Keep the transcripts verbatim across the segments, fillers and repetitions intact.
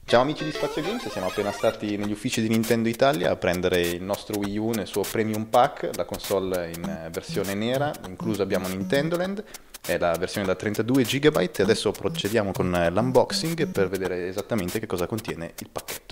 Ciao amici di Spazio Games, siamo appena stati negli uffici di Nintendo Italia a prendere il nostro Wii U nel suo Premium Pack, la console in versione nera, incluso abbiamo Nintendo Land, è la versione da trentadue giga e adesso procediamo con l'unboxing per vedere esattamente che cosa contiene il pacchetto.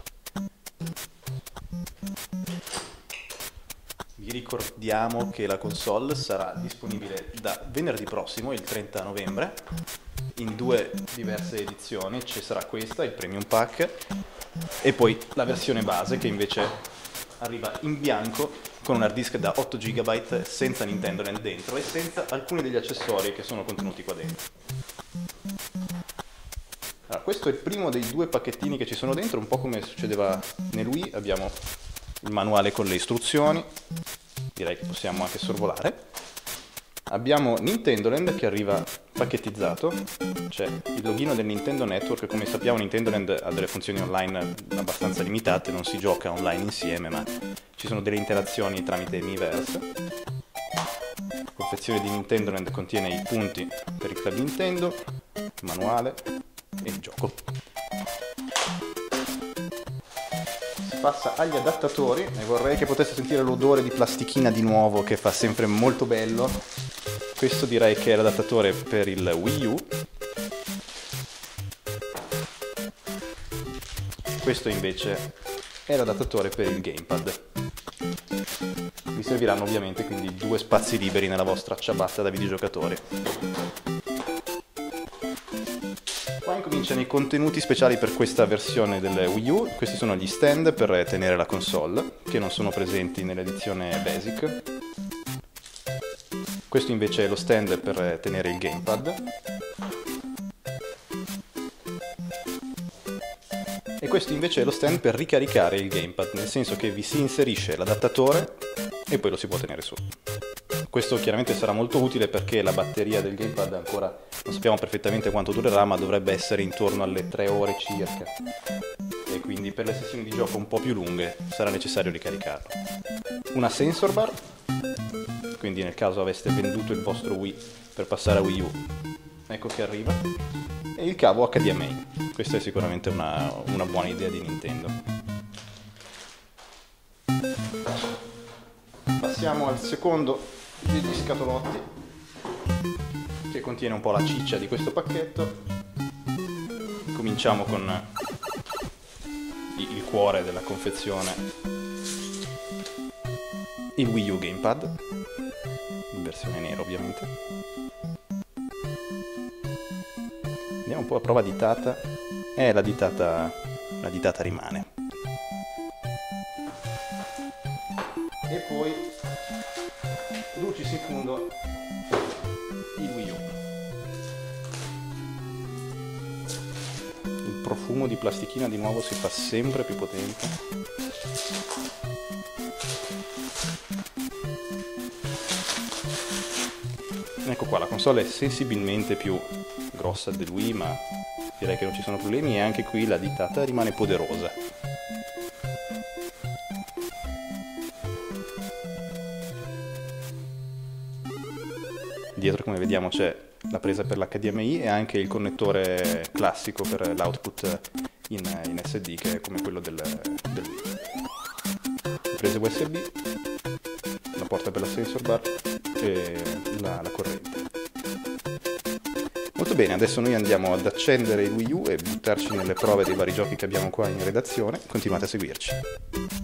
Vi ricordiamo che la console sarà disponibile da venerdì prossimo, il trenta novembre, in due diverse edizioni. Ci sarà questa, il Premium Pack, e poi la versione base che invece arriva in bianco con un hard disk da otto giga senza Nintendo Land dentro e senza alcuni degli accessori che sono contenuti qua dentro. Allora, questo è il primo dei due pacchettini che ci sono dentro, un po' come succedeva nel Wii. Abbiamo il manuale con le istruzioni, direi che possiamo anche sorvolare. Abbiamo Nintendo Land che arriva pacchettizzato, c'è il login del Nintendo Network. Come sappiamo Nintendo Land ha delle funzioni online abbastanza limitate, non si gioca online insieme, ma ci sono delle interazioni tramite Miiverse. La confezione di Nintendo Land contiene i punti per il club Nintendo, il manuale e il gioco. Si passa agli adattatori e vorrei che potesse sentire l'odore di plastichina di nuovo che fa sempre molto bello. Questo direi che è l'adattatore per il Wii U. Questo invece è l'adattatore per il gamepad. Vi serviranno ovviamente quindi due spazi liberi nella vostra ciabatta da videogiocatori. Qua incominciano i contenuti speciali per questa versione del Wii U. Questi sono gli stand per tenere la console, che non sono presenti nell'edizione Basic. Questo invece è lo stand per tenere il gamepad. E questo invece è lo stand per ricaricare il gamepad, nel senso che vi si inserisce l'adattatore e poi lo si può tenere su. Questo chiaramente sarà molto utile perché la batteria del gamepad ancora non sappiamo perfettamente quanto durerà, ma dovrebbe essere intorno alle tre ore circa. E quindi per le sessioni di gioco un po' più lunghe sarà necessario ricaricarlo. Una sensor bar, quindi nel caso aveste venduto il vostro Wii per passare a Wii U, ecco che arriva. E il cavo H D M I, questa è sicuramente una, una buona idea di Nintendo. Passiamo al secondo degli scatolotti, che contiene un po' la ciccia di questo pacchetto. Cominciamo con il cuore della confezione, il Wii U Gamepad, in versione nera ovviamente. Andiamo un po' a prova ditata. Eh, la ditata, la ditata rimane. E poi lucis in fondo il Wii U. Il profumo di plastichina di nuovo si fa sempre più potente. Ecco qua, la console è sensibilmente più grossa del Wii, ma direi che non ci sono problemi, e anche qui la ditata rimane poderosa. Dietro, come vediamo, c'è la presa per l'H D M I e anche il connettore classico per l'output in, in S D, che è come quello del, del Wii. Prese U S B, la porta per la sensor bar e la, la corrente. Molto bene, adesso noi andiamo ad accendere il Wii U e buttarci nelle prove dei vari giochi che abbiamo qua in redazione. Continuate a seguirci.